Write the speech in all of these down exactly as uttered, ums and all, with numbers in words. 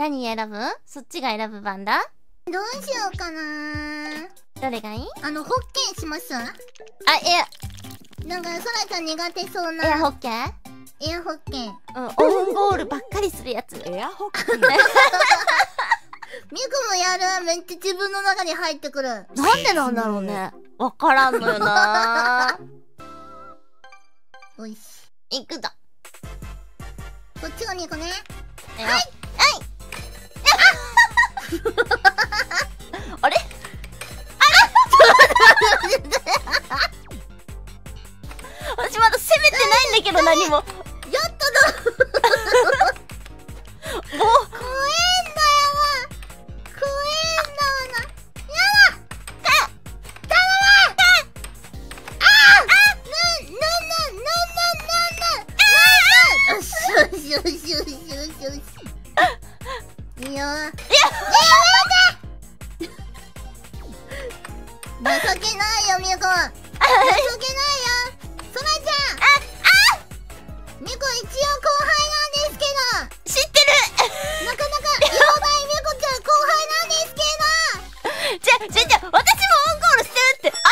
何選ぶ？そっちが選ぶ番だ。 どうしようかな。 どれがいい？ あの、ホッケーします？ あ、エア。 なんか、そらちゃん苦手そうな。 エアホッケー？ エアホッケー。 うん、オウンゴールばっかりするやつ。エアホッケー。 ミクもやる。めっちゃ自分の中に入ってくる。 なんでなんだろうね。わからんのよな。 おいし。 いくぞ。 こっちがミクね。 はい。はい。あれ？私まだ攻めてないんだけど何も。やっただ。 もう。 怖えんだよな。怖えんだわな。やだ。あ、頼む。ああ。な、な、な、な、な、な、な、な、よしよしよしよしよしよし。いいよ。いや、やめて。情けないよ、みゆこ。情けないよ。そらちゃん。あ、あ。みゆこ一応後輩なんですけど。知ってる。なかなかやばいみゆこちゃん後輩なんですけど。 じゃ、じゃ、じゃ、私もオンゴールしてるって。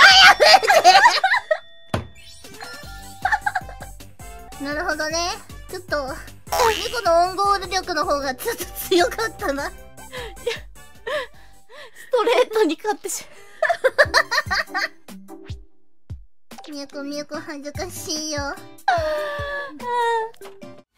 あ、やめて。なるほどね。ちょっとみこのオンゴール力の方がちょっと強かったな。 ストレートに勝ってしまう。 みゆこみゆこ恥ずかしいよ。